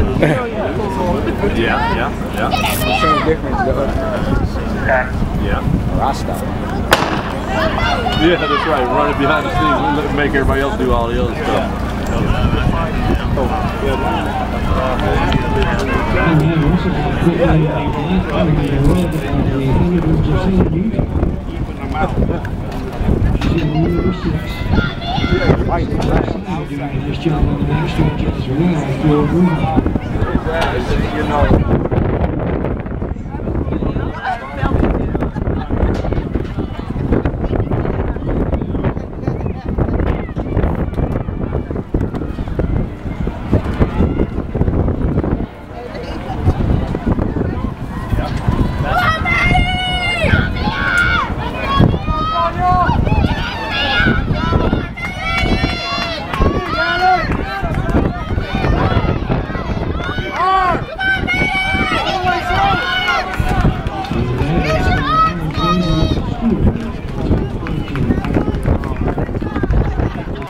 Yeah. Same difference though. Yeah. Rasta. Yeah, that's right. Running behind the scenes, make everybody else do all the other stuff. You know.